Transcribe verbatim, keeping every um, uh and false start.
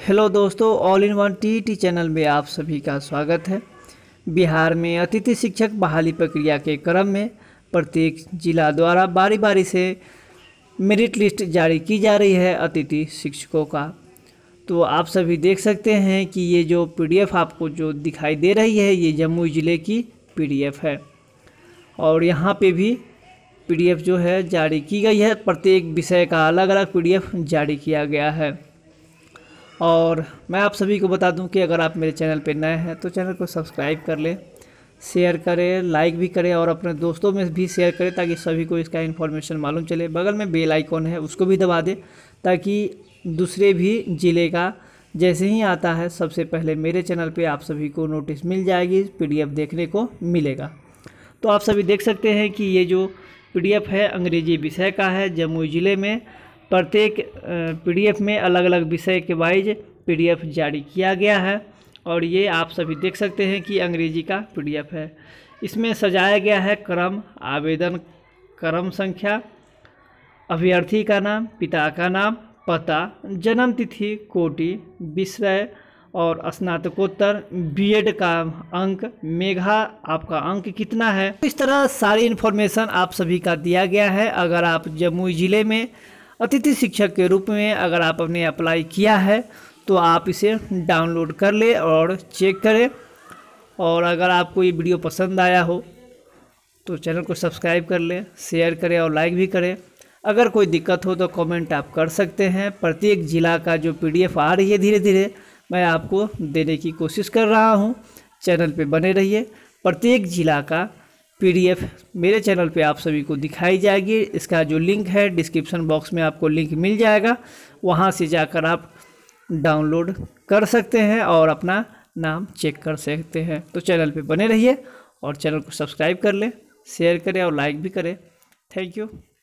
Hello दोस्तों, all in one TET channel में आप सभी का स्वागत है। बिहार में अतिथि शिक्षक बहाली प्रक्रिया के क्रम में प्रत्येक जिला द्वारा बारी बारी से मेरिट लिस्ट जारी की जा रही है अतिथि शिक्षकों का। तो आप सभी देख सकते हैं कि ये जो पीडीएफ आपको जो दिखाई दे रही है ये जमुई ज़िले की पीडीएफ है और यहाँ पे भी पीडीएफ जो है जारी की गई है। प्रत्येक विषय का अलग अलग पीडीएफ जारी किया गया है। और मैं आप सभी को बता दूं कि अगर आप मेरे चैनल पर नए हैं तो चैनल को सब्सक्राइब कर लें, शेयर करें, लाइक भी करें और अपने दोस्तों में भी शेयर करें ताकि सभी को इसका इन्फॉर्मेशन मालूम चले। बगल में बेल आइकॉन है उसको भी दबा दें ताकि दूसरे भी ज़िले का जैसे ही आता है सबसे पहले मेरे चैनल पे आप सभी को नोटिस मिल जाएगी, पीडीएफ देखने को मिलेगा। तो आप सभी देख सकते हैं कि ये जो पीडीएफ है अंग्रेजी विषय का है। जमुई ज़िले में प्रत्येक पीडीएफ में अलग अलग विषय के वाइज पीडीएफ जारी किया गया है और ये आप सभी देख सकते हैं कि अंग्रेजी का पीडीएफ है। इसमें सजाया गया है क्रम, आवेदन क्रम संख्या, अभ्यर्थी का नाम, पिता का नाम, पता, जन्म तिथि, कोटि, विषय और स्नातकोत्तर, बीएड का अंक, मेघा आपका अंक कितना है। इस तरह सारी इन्फॉर्मेशन आप सभी का दिया गया है। अगर आप जमुई ज़िले में अतिथि शिक्षक के रूप में अगर आपने अप्लाई किया है तो आप इसे डाउनलोड कर ले और चेक करें। और अगर आपको ये वीडियो पसंद आया हो तो चैनल को सब्सक्राइब कर लें, शेयर करें और लाइक भी करें। अगर कोई दिक्कत हो तो कमेंट आप कर सकते हैं। प्रत्येक ज़िला का जो पीडीएफ आ रही है धीरे धीरे मैं आपको देने की कोशिश कर रहा हूँ। चैनल पे बने रहिए। प्रत्येक ज़िला का पीडीएफ मेरे चैनल पे आप सभी को दिखाई जाएगी। इसका जो लिंक है डिस्क्रिप्शन बॉक्स में आपको लिंक मिल जाएगा, वहाँ से जाकर आप डाउनलोड कर सकते हैं और अपना नाम चेक कर सकते हैं। तो चैनल पे बने रहिए और चैनल को सब्सक्राइब कर लें, शेयर करें और लाइक भी करें। Thank you.